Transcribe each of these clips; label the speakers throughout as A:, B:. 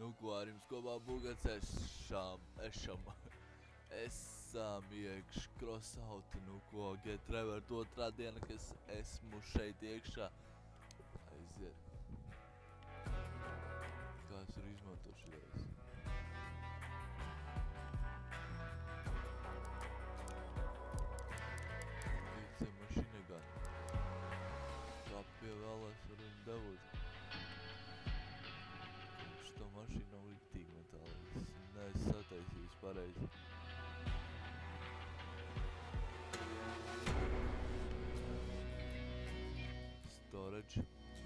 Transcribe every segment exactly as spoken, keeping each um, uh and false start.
A: Nu, ko ar jums kopā būgats esam, esam, esam iekš crossauti, nu, ko Get Revert otrā diena, kas esmu šeit iekšā. Aiziet. Kā es varu izmantot šitais? Tīcē mašīna gan. Kā pievēlēs var viņu dabūt. Šito mašīnu nav riktīgi metāli. Es neesmu sataisījis pareizi. Storage.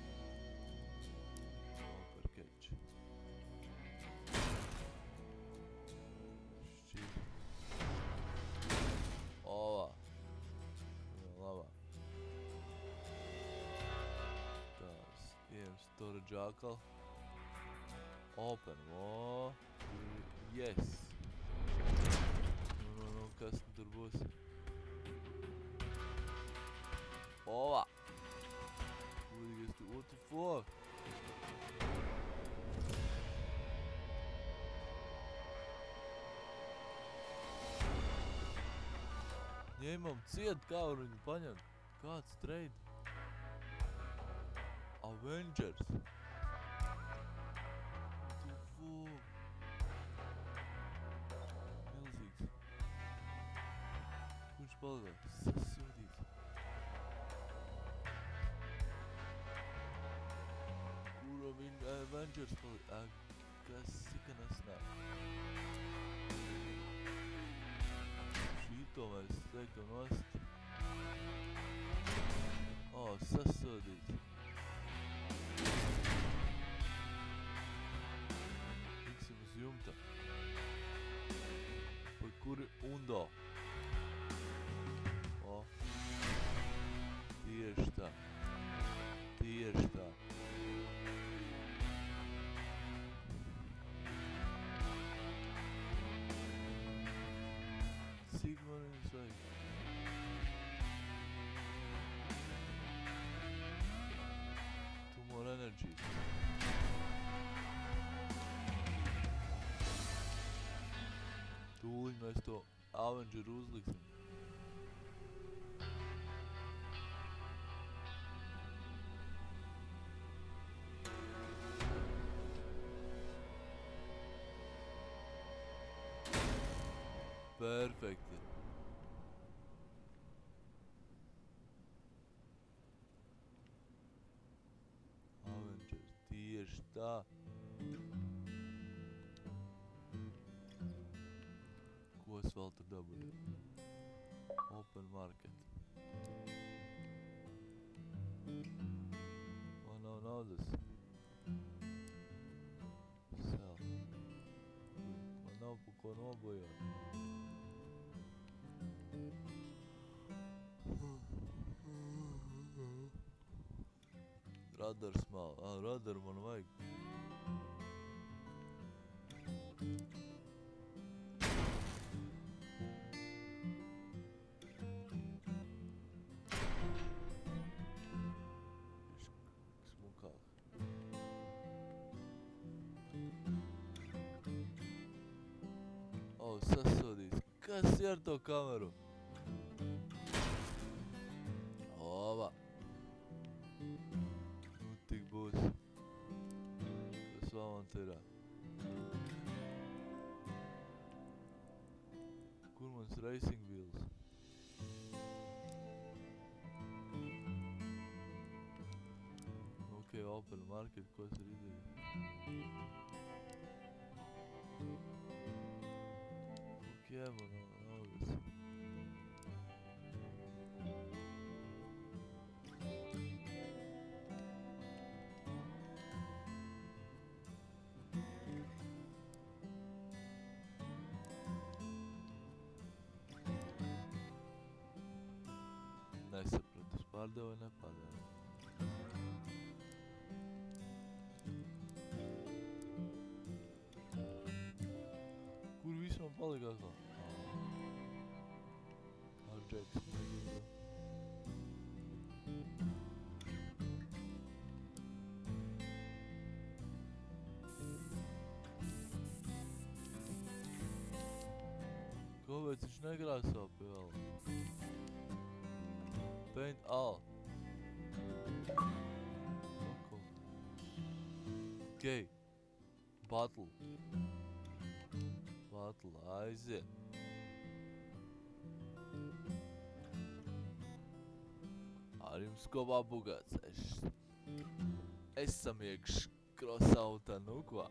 A: Package. Šķir. Ovā. Labā. Tās. Iem storage atkal. Open. O. Yes. Nu, nu, nu, kas tur būs? Ovā. What the fuck? Ņemam ciet, kā var viņu paņemt? Kāds trade? Avengers. What the fuck? Milzīgs. Kurš palikā? Sasūdīts. Kura viņa Avengers palikā? Kas sika nesnāk? Šito mēs teiktu nost. O, sasodīts. Tiksim uz jumta. Pa kuri undo. O. Tieši tā. Tieši tā. Cik man viņus vajag? Two more energy. Tūliņ mēs to Avenger uzliksim. Perfekti. Avengers, tieši tā. Ko es vēl tur dabūju? Open market. Man nav naudas. Sell. Man nav pa ko nobojāt. Radars mal. Ā, radaru man vajag. Smukāk. O, sasodīts. Kas ir ar to kameru? Ova. Nu, tik būs. Kas vēl man te ir? Kur mans racing wheels? Ok, open market, ko es arī izdarīju? Ok, man nav naudas. Nesapratu, es pārdevu vai nepārdevu. Kur viss man palika atkal? Ar džeks negribu. Kāpēc viņš negrāsā pie vēl? Paint all. Okay. Battle. Battle, aiziet. Ar jums kopā Bugats. Es... Esam iekš crossoutā, nu ko?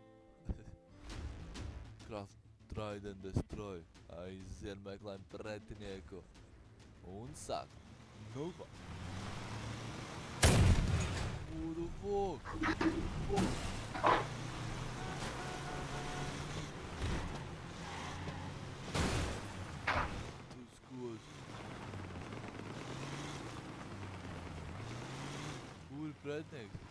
A: Craft, Trident, Destroy. Aiziet meklējam pretinieku. Un sāk. Nu ko? Who the fuck? Tas kos. Kur ir pretinieks?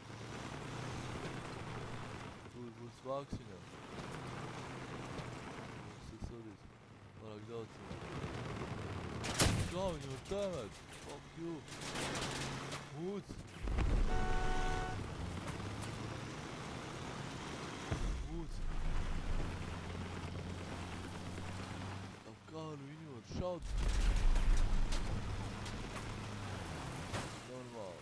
A: Kur būs vāks viņam? Tas sodīs. Varāk daudz viņam. Kā viņu var tēmēt? Fuck you. Mūc. Mūc. Kā nu viņu var šaut? Normāli.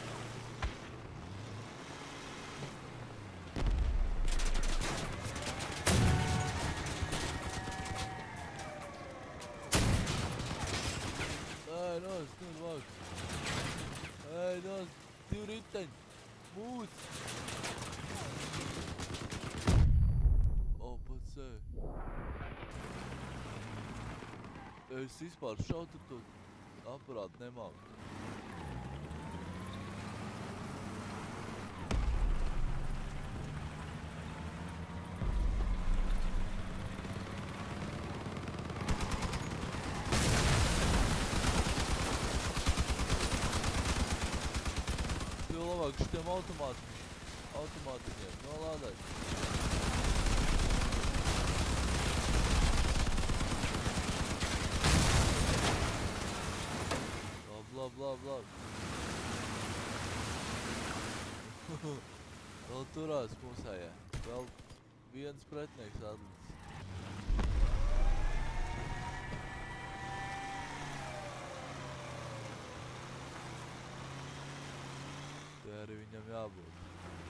A: Ej, nos, tur vāks. Ej, nos, divi riteņi. Mūc. O, pats ej. Es vispār šaut ar to aparātu nemāku. Labāk šitiem automātiņiem, automātiņiem, nolādēt. Lab, lab, lab, lab. Vēl turās mūsējā. Vēl viens pretinieks atlicis. Te arī viņam jābūt.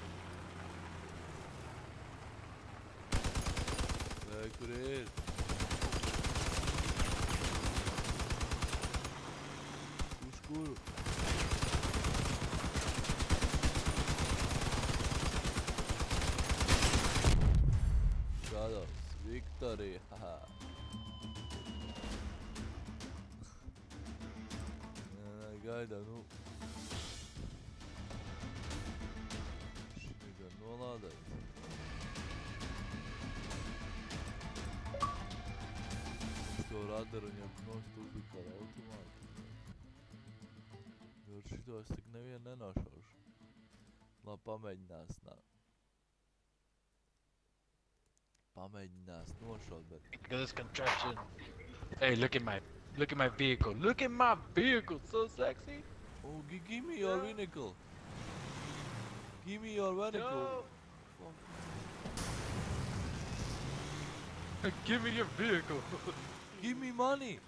A: Ej, kur ir? Uz kuru? Gados, Viktorija, haha. Nē, nē, gaidā, nu. Nolādēt. Uz to radaru viņam nost uzlikt kādu automātu. Jo ar šito es tik nevienu nenošaušu. Labi, pamēģinās nā. Pamēģinās nošaut, bet...
B: This contraption. Hey, look at my, look at my vehicle. Look at my vehicle, so sexy.
A: Oh, give me your vehicle. Give me your vehicle.
B: Give me your vehicle.
A: Give me money.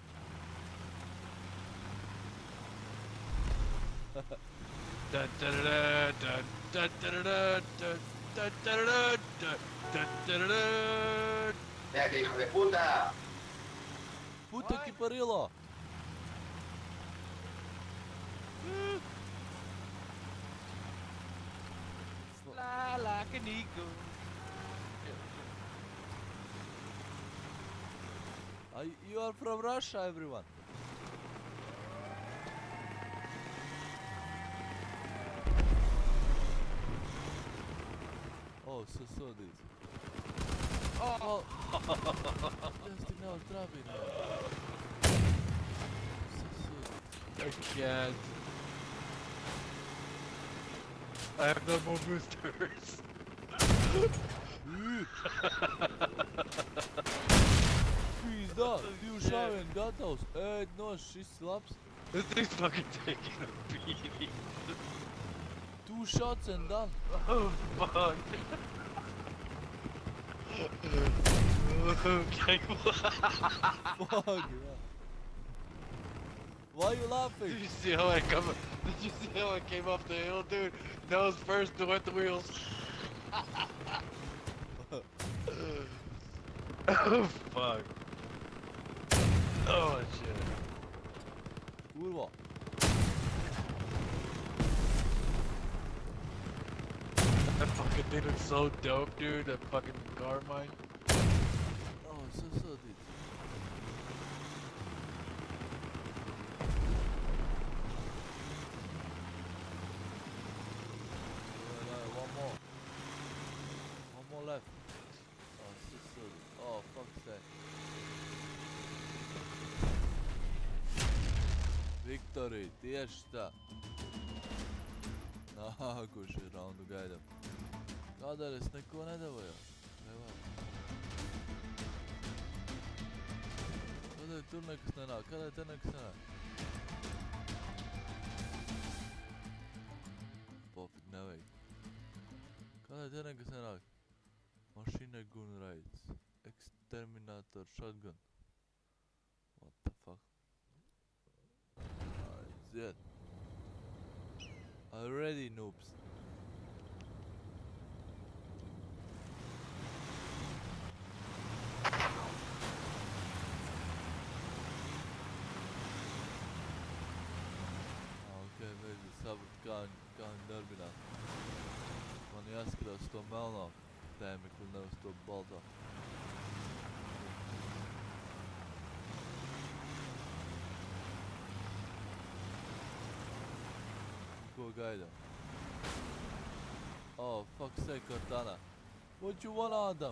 B: Dun dun dun dun dun dun dun dun dun dun dun dun.
C: ¡Vete, hijo de puta!
A: Puta que parió.
B: Fly like an eagle.
A: Uh, you are from Russia, everyone. Oh, so so this. Oh, just now trapping. So so.
B: I can't. I have no more boosters.
A: Pizdā, divi šāvieni gatavs. Ēd no šis labs.
B: This thing's fucking taking a beating.
A: Two shots and done.
B: Oh fuck. Okay.
A: Fuck yeah. Why are you laughing?
B: Did you see how I come? Did you see how I came off the hill, dude? Nose first, to wet the wheels. Oh fuck. Oh shit.
A: Kurwa.
B: That fucking thing looks so dope, dude. That fucking car of mine.
A: Oh, så suddigt. One more. One more left. Oh, så suddigt. Oh, fuck's sake. Viktori, tieši tā. Nākuši raundu gaidam. Kādēļ es neko nedavāju? Nevajag. Kādēļ tur nekas nenāk? Kādēļ te nekas nenāk? Pofik, nevajag. Kādēļ te nekas nenāk? Machine gun raids. Exterminator shotgun. What the fuck? Aiziet. Already noobs. Okay, maybe sapratu, kā viņi, kā viņi darbinās. Man jāskatās to melno tēmekli, nevis to balto. Ko gaidām? Oh, fuck's sake, Cortana. What you want, Adam?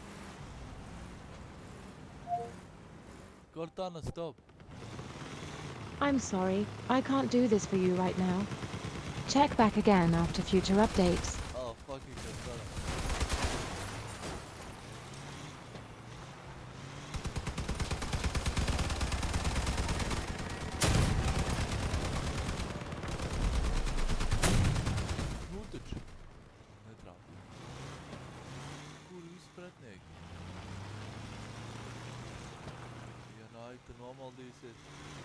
A: Cortana, stop.
D: I'm sorry, I can't do this for you right now. Check back again after future updates.
A: Oh, fucking Cortana. Nu taču. Netrāpi. Kur visi pretnieki? Ja Naita nomaldīsies.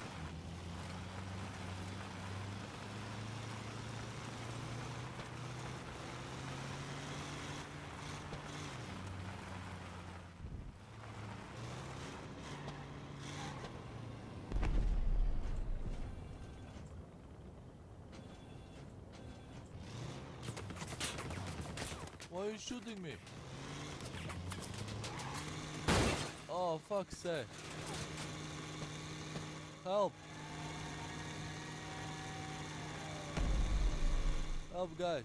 A: Why are you shooting me? Oh, fuck's sake. Help. Help, guys.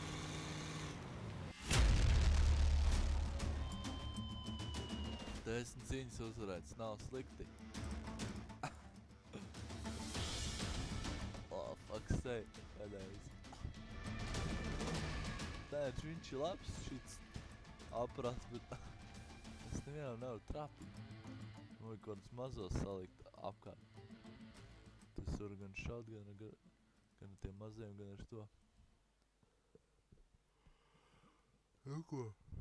A: Desmit cīņas uzvarēts, nav slikti. Oh, fuck's sake. Pēdējais. Tēč, viņš ir labs šits aparāts, bet es nevienam nevaru trapīt. Vajag kādus mazos salikt apkārt. Tas var gan šaut, gan, gan, gan ar tiem maziem, gan ar to. Nu ko?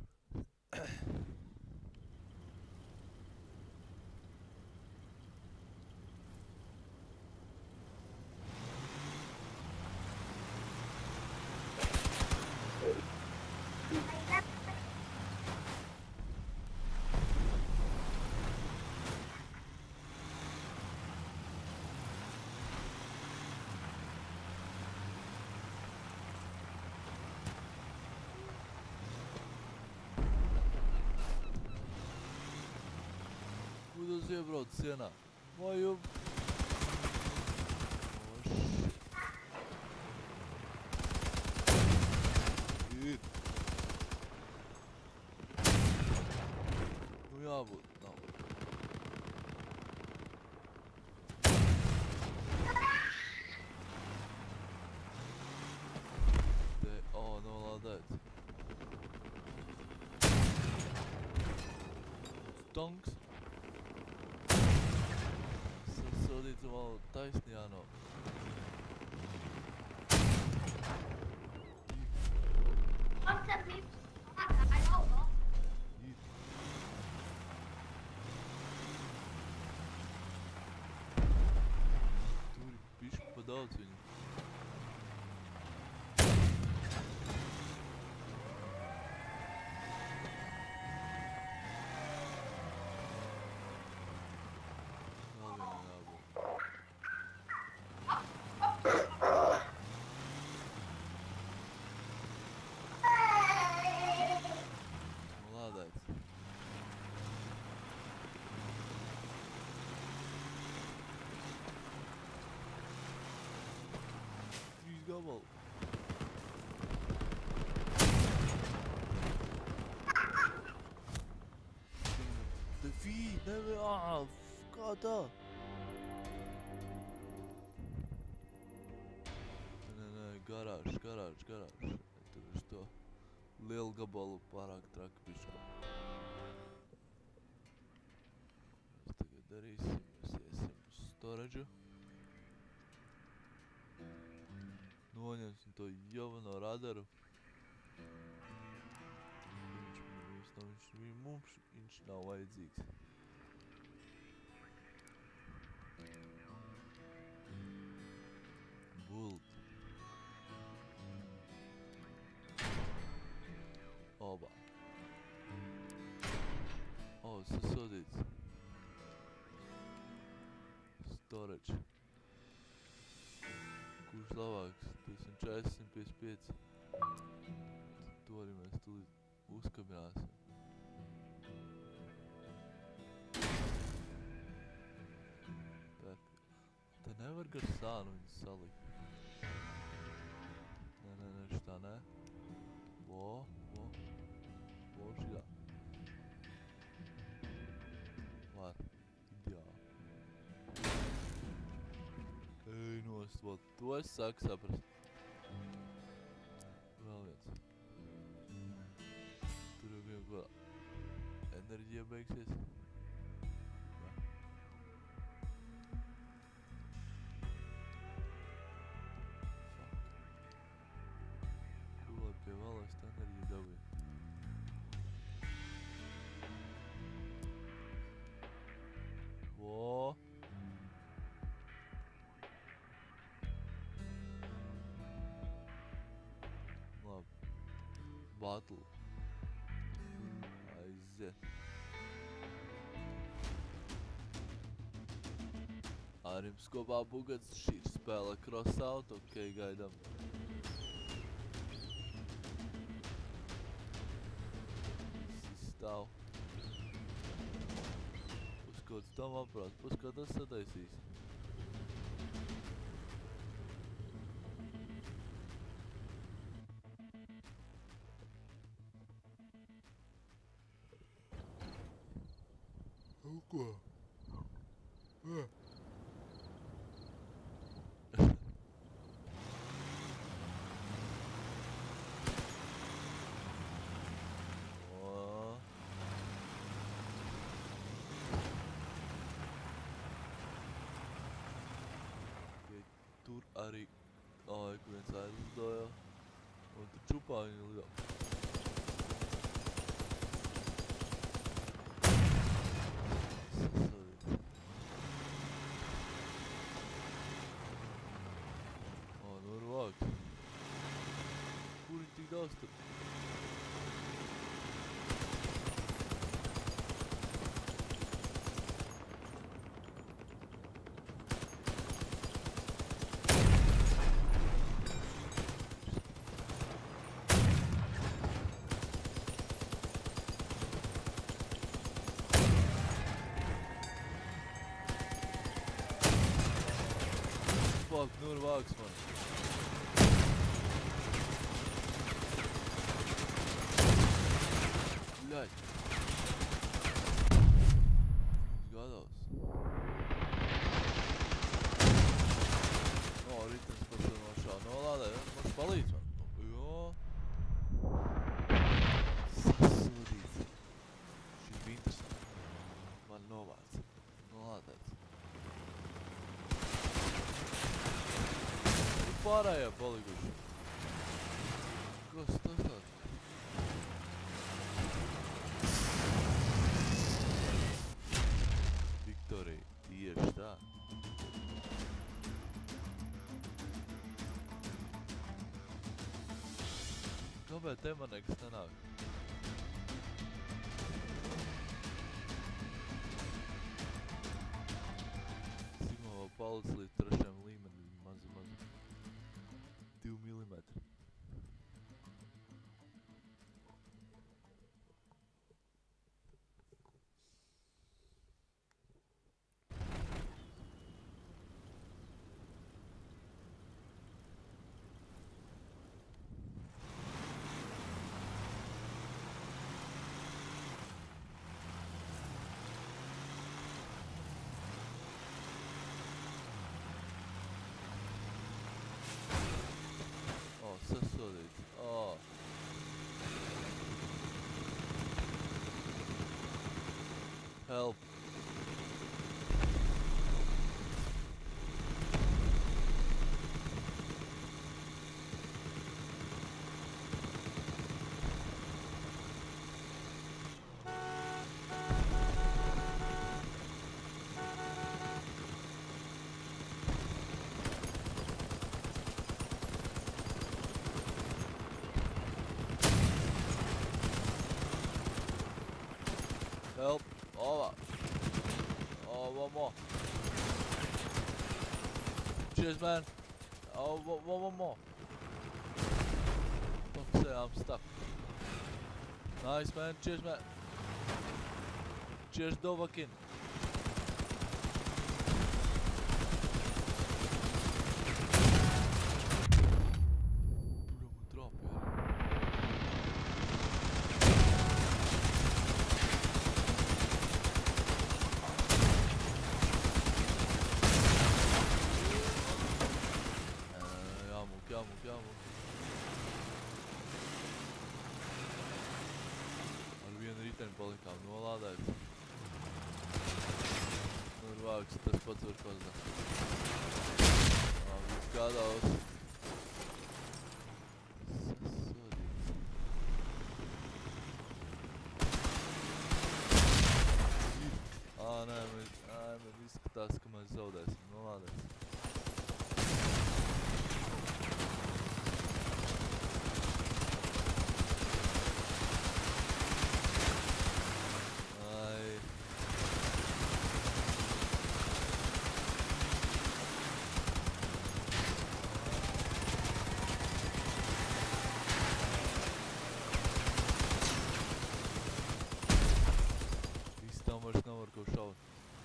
A: Kudos iebrauc sienā? Vai jau... Oh, shit. Ir. Nu jābūt, nav. Te, oh, nolādēts. Stonks. Sasodīts vēl taisni jāno. sauc viņu. Vēl vienam jābūt. Nu, lādēts. Trīs gabali. Defī, nevi, ā, kā tā? Nē, nē, garāžs, garāžs, garāžs. Tur uz to lielu gabalu pārāk traki bišķi. Mēs tagad darīsim, mēs iesim uz storaģu. Noņemsim to javano radaru. Viņš mums nav, viņš, mums, viņš nav vajadzīgs. Bult. Oba. O, sasodīts. Storage. Kurš labāks? divsimt četrdesmit, piecdesmit pieci. To arī mēs tūlīt uzkabināsim. Bet te nevar gar sānu viņu salikt. Nē, nē, nē, šitā nē. Vo, vo, vo šitā. Var, ideāli. Ej, nost, vēl to es sāku saprast. Vēl viens. Tur jau vien vēl enerģija beigsies. Jā. Fuck. Ko lai pie vēlēs tā enerģija dabīja? Vo! Battle. Aiziet. Ar jums kopā Bugats, šī ir spēle Crossout, ok, gaidām. Visi stāv. Puskods tam aprāt, puskod tas sataisīs. Ko? Ā. O. Okay, tur arī, ai, kur viens aizlidoja, un tur čupā viņi lido. Kur viņi tik daudz tur? Fuck, nu ir vāks man. Ļaļ. Gados. O, ritens par to nošā nolādē, man palīdz man. Jo. Sasūdīts. Šī bija interesanti. Man novāc. Nolādēts. Pārējā palikuši. Kas tas tāds? Viktorija, tieši tā. Kāpēc te man nekas nenāk? Cik man vēl palicis līdz trešajam līmenim? Mazu, mazu. Divi milimetri. Sasodīts. Oh. Help. Help. Oh, oh, one more. Cheers, man. Oh, one, one, one more. Fuck's sake, I'm stuck. Nice, man. Cheers, man. Cheers, Dovahkiin. Jāmuk, jāmuk. Ar vienu riteni palikām nolādēt. Nu ir vāks, tas pats var kozāt. Labi, skatos. Sasodīts. Ā, nē, man, ā, man izskatās, ka mēs zaudēsim. Nolādēsim. Vairs nevar ko šaut.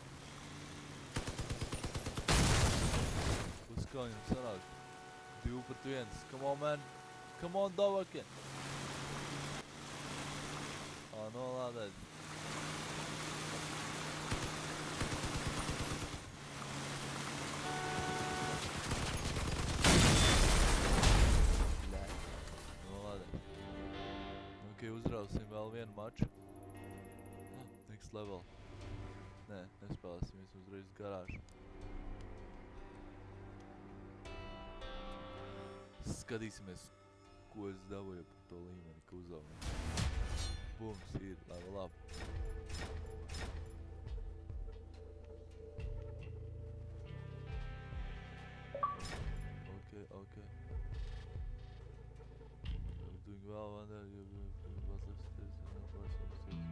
A: Uz kā viņam sanāk? Divi pret viens. Come on, man. Come on, Dovahkiin. Ā, nolādēt. Nolādēt. Ok, uzrausim vēl vienu maču. Next level. Nē, nespēlēsim, mēs uzreiz garāžu. Skatīsimies, ko es dabūju par to līmeni, ka uzaugu. Bums, ir, level up. Ok, ok. I'm doing well, and then you're doing what left stairs and then plus one stairs.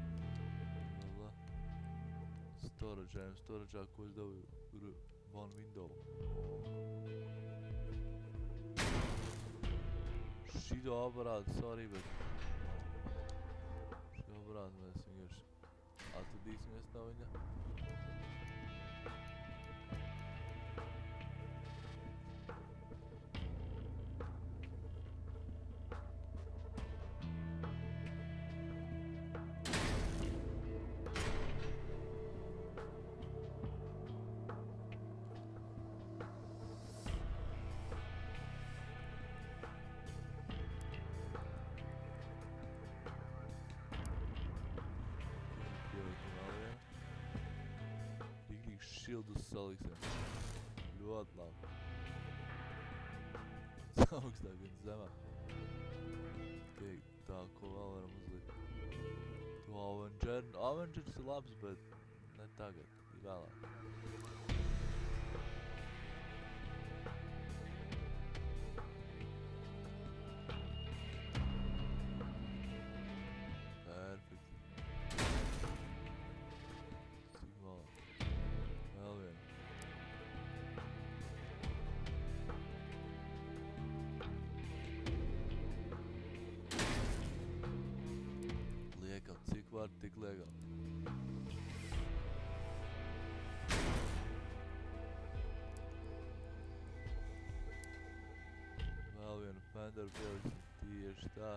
A: Storage, I am storage, ko es dabūju? One window. Šito aparātu, sorry, bet šo aparātu mēs vienkārši atradīsimies no viņa. Šildus saliksim. Ļoti labi. Augstāk un zemāk. Okay, tā, ko vēl varam uzlikt? To Avenger. Avengers ir labs, bet ne tagad. Ir vēlāk. liekam. Vēl vienu fenderu pieliksim tieši tā.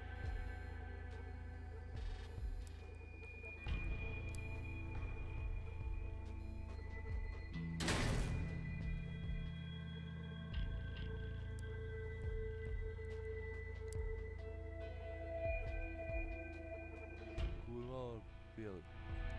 A: Kur vēl var pielikt?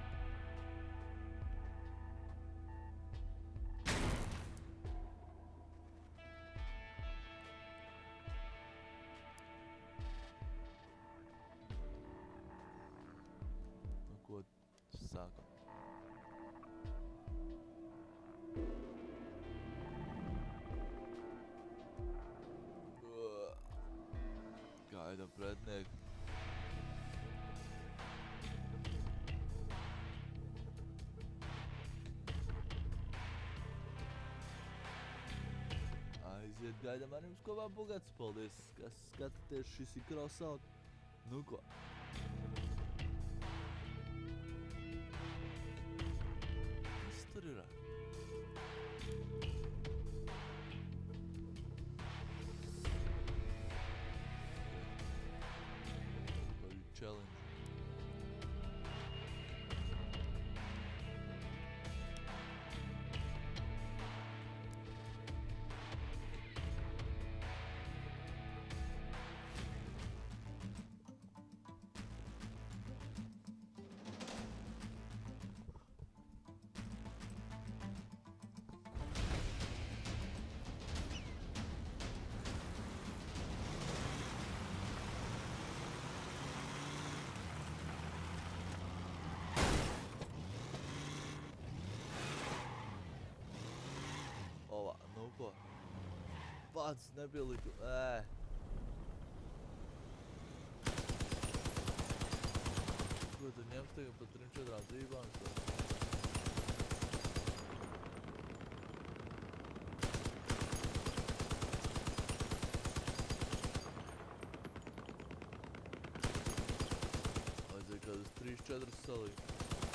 A: Nu, ko sākam? Gaidam pretinieku. Aiziet, gaidam arī mums kopā Bugats. Paldies, kas skatāties, šis ir Crossout. Nu ko? Kas tur ir? Challenge. Ova, nu ko? Pats nepieliku, ē. Ko tu ņems tagad pa trim četrām dzīvām? Vajadzēja kādas trīs četras salikt.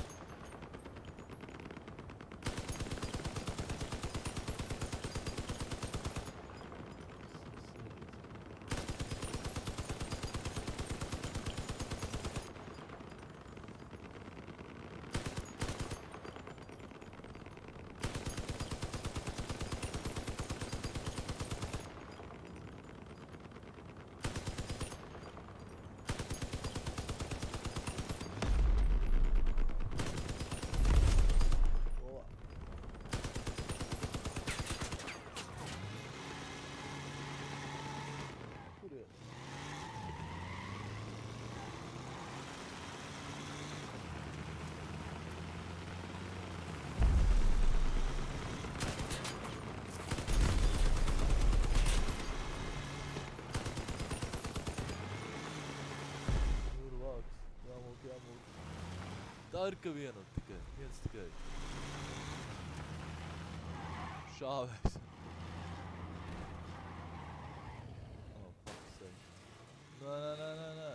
A: Tā ir ka viena tikai, viens tikai. Šāvēs. Oh, fuck's sake. Nē, nē, nē, nē, nē.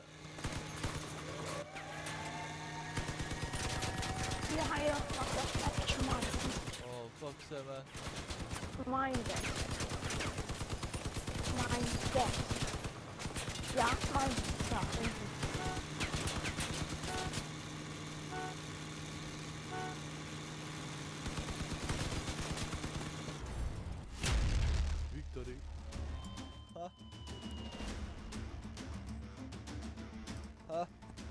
E: Ja, ja, wacht, wacht, even maken.
A: Oh, fuck's sake, man.
E: Mijn deck. Mijn deck. Ja, mijn ja, even.
A: Victory. Ha. Ha.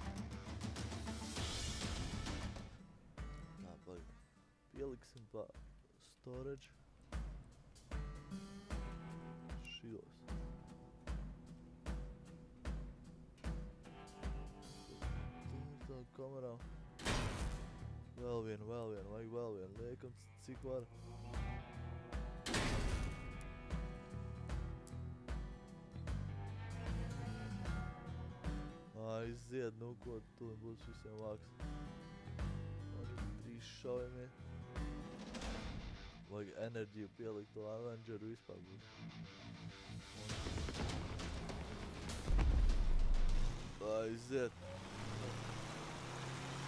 A: Tā, pagaid. Pieliksim pa storage. Šios. Tā kamerā. Vēl vienu, vēl vienu, vajag vēl vienu. Liekam, cik var. Aiziet, nu ko, tu būs visiem vāks. Man ir trīs šaujamie. Vajag enerģiju pielikt to Avengeru vispār būs. Aiziet.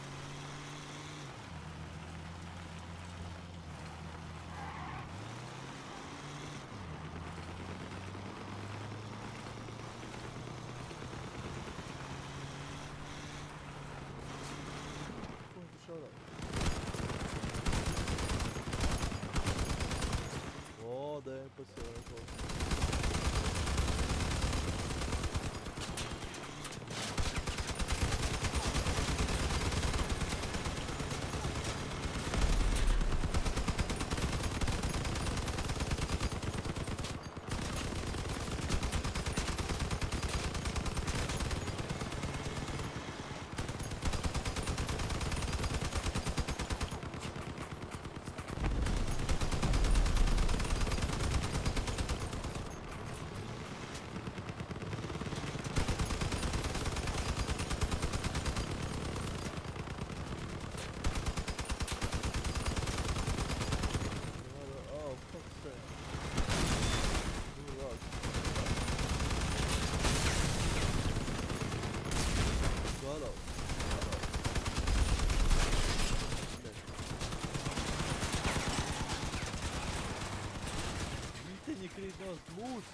A: Gatavs. Viteņi krīt nost mūs.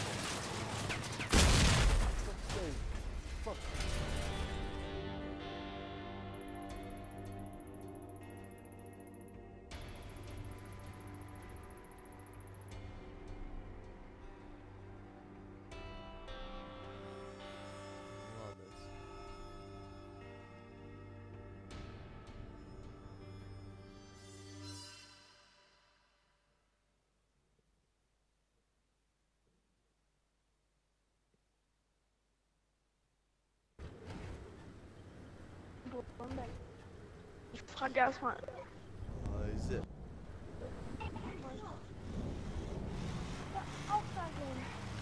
A: Fuck save. Fuck. Молодец.
E: Ich frage erstmal.
A: Weise.
E: Aufsagen.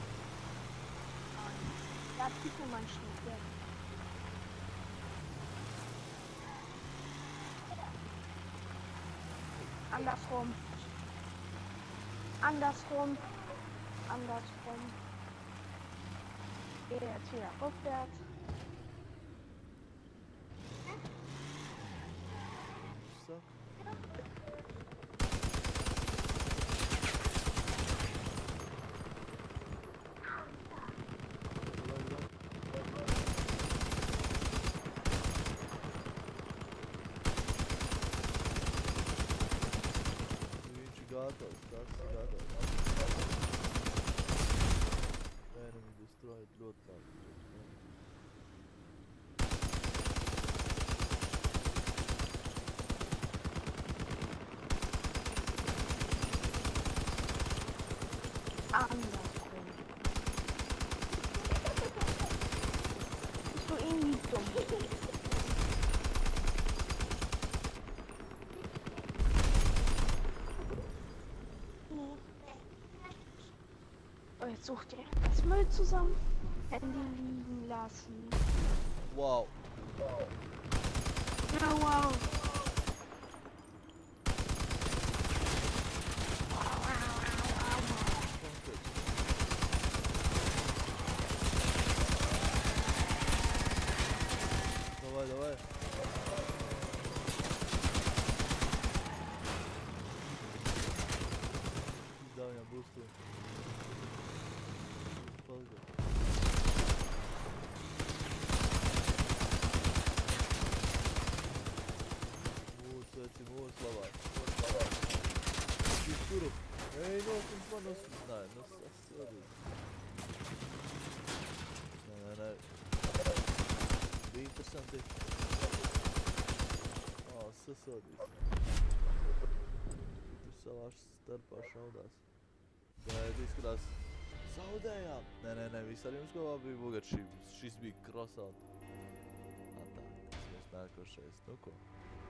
E: Da zieht mir mein Schnitt weg. Andersrum. Andersrum. Andersrum. Gehe jetzt wieder rückwärts.
A: So. Viņš ir gatavs, tas ir gatavs. Enemy destroyed, ļoti labi.
E: Andersrum. Bist du irgendwie dumm? Nee. Oh, jetzt sucht ihr das Müll zusammen. Handy liegen lassen.
A: Wow.
E: Ja, wow.
A: Давай, давай. Да, я быстро. Ползай. Вот, кстати, вот слова. Вот слова. Культуру. Эй, ну, он по нас не знаю, но сосуды. Не, не, не. Bija interesanti. Ā, sasodīs. Tur savā starpā šaudās. Bet izskatās, zaudējām. Nē, nē, nē, viss ar jums kopā bija bugat. Šis bija krosāt. Atā, tas mēs nākošais. Nu ko?